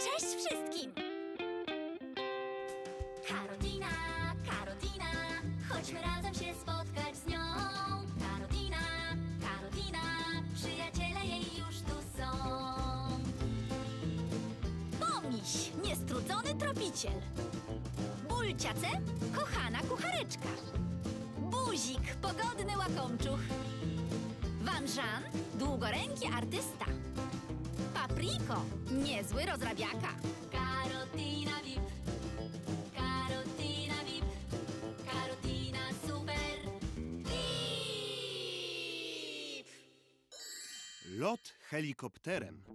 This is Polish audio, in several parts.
Cześć wszystkim! Karotina, Karotina, chodźmy razem się spotkać z nią. Karotina, Karotina, przyjaciele jej już tu są. Pomiś, niestrudzony tropiciel. Bulciace, kochana kuchareczka. Buzik, pogodny łakomczuch. Wanżan, długoręki artysta. Papriko, niezły rozrabiaka. Karotina VIP, Karotina VIP, Karotina super VIP. Lot helikopterem.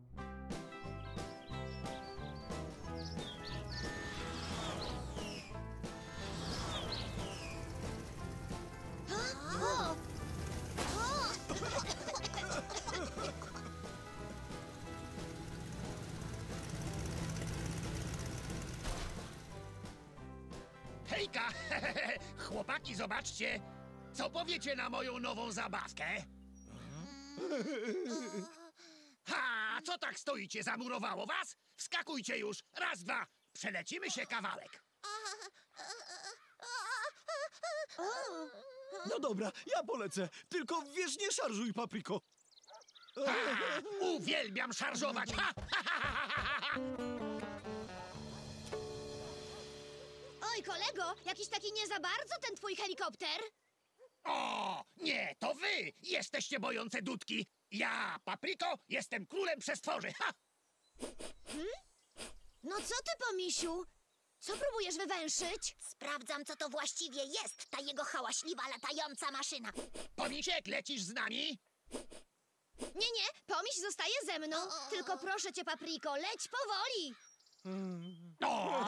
Hejka! Chłopaki, zobaczcie! Co powiecie na moją nową zabawkę? Ha! Co tak stoicie? Zamurowało was? Wskakujcie już! Raz, dwa! Przelecimy się kawałek! No dobra, ja polecę. Tylko wiesz, nie szarżuj, Papriko. Ha! Uwielbiam szarżować! Ha! Oj, kolego, jakiś taki nie za bardzo ten twój helikopter. O! Nie, to wy jesteście bojące dudki! Ja, Papriko, jestem królem przestworzy! Ha! No co ty, Pomisiu? Co próbujesz wywęszyć? Sprawdzam, co to właściwie jest, ta jego hałaśliwa, latająca maszyna. Pomisiek, lecisz z nami? Nie, Pomiś zostaje ze mną. Tylko proszę cię, Papriko, leć powoli. O!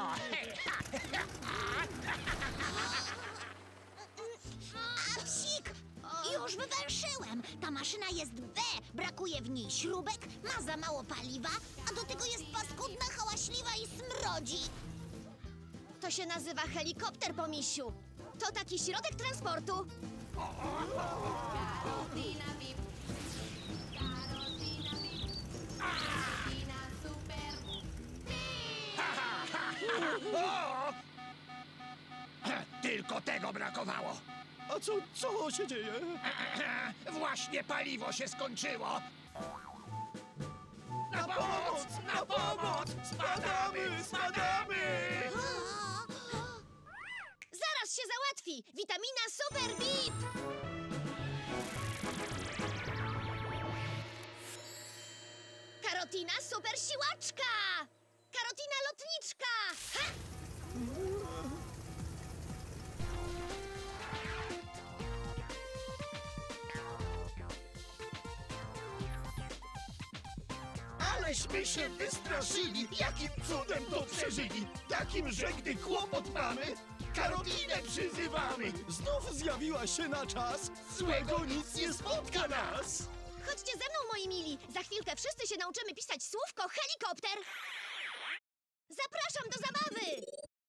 A psik! Już wywęszyłem. Ta maszyna jest B. Brakuje w niej śrubek, ma za mało paliwa, a do tego jest paskudna, hałaśliwa i smrodzi. To się nazywa helikopter, Pomisiu. To taki środek transportu. Karotina VIP, Karotina VIP, Karotina super O! Tylko tego brakowało! A co się dzieje? Właśnie paliwo się skończyło! Na pomoc! pomoc! Na pomoc! Spadamy! Spadamy! Zaraz się załatwi. Witamina Super VIP. Karotina Super Siłaczka. Karotina Lotniczka. Ha! Aleśmy się wystraszyli! Jakim cudem to przeżyli? Takim, że gdy kłopot mamy, Karotinę przyzywamy! Znów zjawiła się na czas! Złego nic nie spotka nas! Chodźcie ze mną, moi mili. Za chwilkę wszyscy się nauczymy pisać słówko helikopter. Zapraszam do zabawy.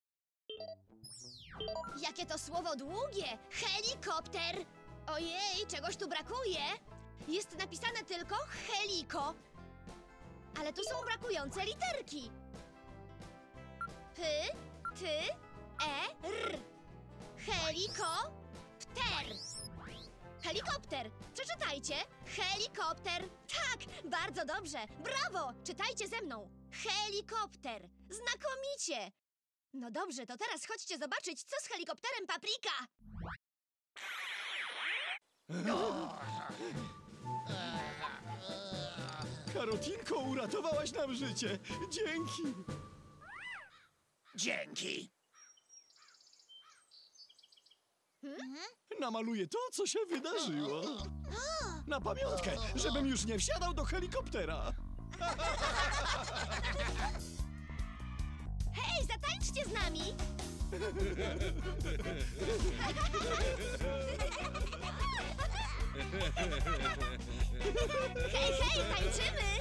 Jakie to słowo długie. Helikopter. Ojej, czegoś tu brakuje. Jest napisane tylko heliko. Ale tu są brakujące literki. P, T, E, R. Helikopter. Helikopter. Przeczytajcie. Helikopter. Tak, bardzo dobrze. Brawo. Czytajcie ze mną. Helikopter. Znakomicie. No dobrze, to teraz chodźcie zobaczyć, co z helikopterem Paprika. Karotinko, uratowałaś nam życie! Dzięki! Dzięki! Namaluję to, co się wydarzyło. Na pamiątkę, żebym już nie wsiadał do helikoptera. Hej, zatańczcie z nami. Hej, tańczymy.